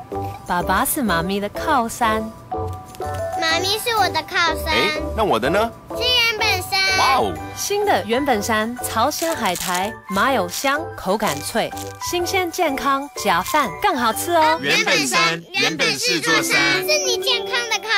爸爸是妈咪的靠山， 妈咪是我的靠山。 那我的呢？ 是原本山。 哇哦！ 新的原本山朝鲜海苔，麻油香，口感脆，新鲜健康，夹饭更好吃哦。 原本山，原本是座山， 是你健康的靠